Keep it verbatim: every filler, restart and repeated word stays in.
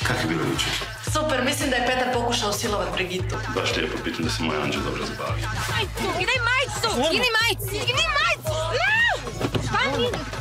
Kako je bilo jučer? Super, mislim da je Petar pokušao silovat Brigitu. Baš lijepo pitam da se moj anđel dobro zabavio. Majicu, skidaj majicu! Skidaj majicu! Skidaj majicu! Šta mi?